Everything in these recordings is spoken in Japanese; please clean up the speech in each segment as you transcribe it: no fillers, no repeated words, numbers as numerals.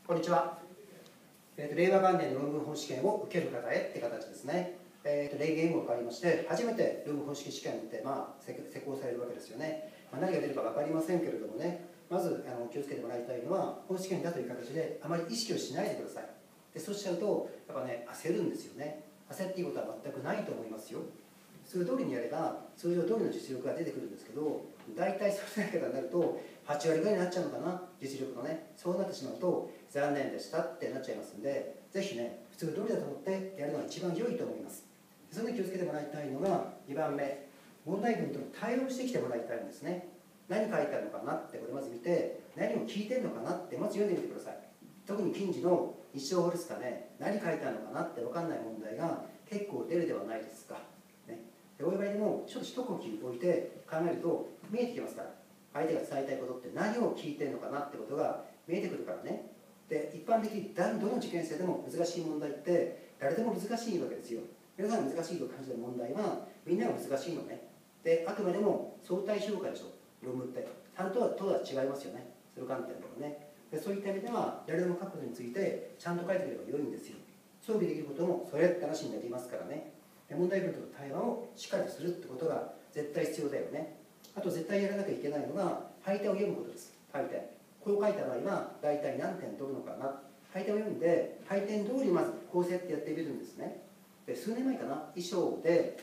こんにちは。令和元年の論文本試験を受ける方へって形ですね。例言を変わりまして、初めて論文本試験って、施行されるわけですよね。何が出るか分かりませんけれどもね、まず気をつけてもらいたいのは、本試験だという形であまり意識をしないでください。でそうしちゃうと、やっぱね、焦るんですよね。焦っていいことは全くないと思いますよ。通通りにやれば、通常通りの実力が出てくるんですけど、大体そういうやり方になると、8割ぐらいになっちゃうのかな、実力のね。そうなってしまうと、残念でしたってなっちゃいますんで、ぜひね、普通通りだと思ってやるのが一番良いと思います。それで気をつけてもらいたいのが、2番目、問題文との対応してきてもらいたいんですね。何書いてあるのかなって、これまず見て、何を聞いてるのかなって、まず読んでみてください。特に近次の日照法ですかね、何書いてあるのかなって分かんない問題が結構出るではないですか。でお祝いでもちょっと一呼吸置いて考えると見えてきますから、相手が伝えたいことって何を聞いてるのかなってことが見えてくるからね。で一般的にどの受験生でも難しい問題って誰でも難しいわけですよ。皆さん難しいと感じる問題はみんなが難しいのね。であくまでも相対評価でしょ、論文って。ちゃんとは違いますよね、その観点とかね。でそういった意味では誰でも書くことについてちゃんと書いてくれば良いんですよ。装備できることもそれって話になりますからね。問題文との対話をしっかりするってことが絶対必要だよね。あと絶対やらなきゃいけないのが配点を読むことです。配点こう書いた場合は大体何点取るのかな。配点を読んで配点通りまず構成ってやってみるんですね。で数年前かな、衣装で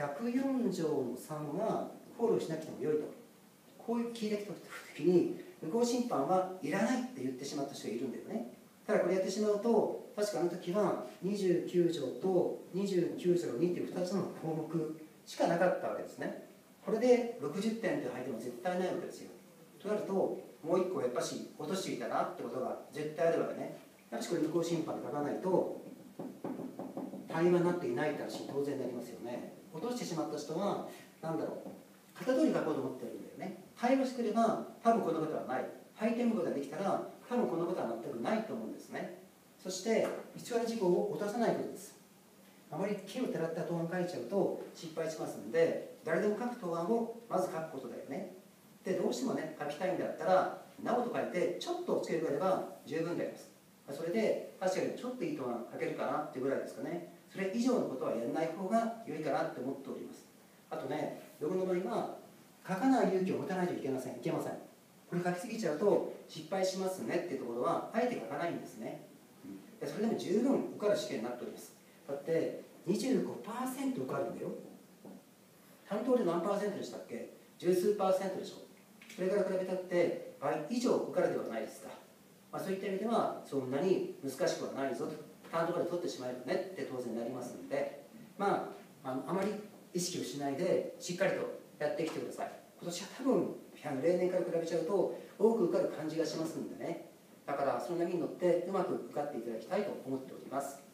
104条の3はフォローしなくても良いと、こういう聞いてきた時に無効審判はいらないって言ってしまった人がいるんだよね。ただこれやってしまうと、確かあの時は29条と29条の2という2つの項目しかなかったわけですね。これで60点という配点は絶対ないわけですよ。となると、もう1個やっぱし落としていたなってことが絶対あるわけね。やはりこれ無効審判で書かないと、対話になっていないって話に当然なりますよね。落としてしまった人は、なんだろう、片通り書こうと思ってるんだよね。対話してくれば、多分このことはない。配点部ができたら、多分このことは全くないと思うんですね。そして必要な事項を落とさないことです。あまり木をてらった答案書いちゃうと失敗しますので、誰でも書く答案をまず書くことだよね。でどうしてもね書きたいんだったら「なお」と書いてちょっとつけるぐらいれば十分であります。それで確かにちょっといい答案書けるかなっていうぐらいですかね。それ以上のことはやらない方が良いかなって思っております。あとね、僕の場合は書かない勇気を持たないといけません。これ書きすぎちゃうと失敗しますねっていうところはあえて書かないんですね。でそれでも十分受かる試験になっております。だって25%受かるんだよ。担当で何パーセントでしたっけ？十数パーセントでしょ。それから比べたって倍以上受かるではないですか。そういった意味ではそんなに難しくはないぞと、担当まで取ってしまえばねって当然なりますので、あまり意識をしないでしっかりとやってきてください。今年は多分例年から比べちゃうと多く受かる感じがしますんでね。だからその波に乗ってうまく受かっていただきたいと思っております。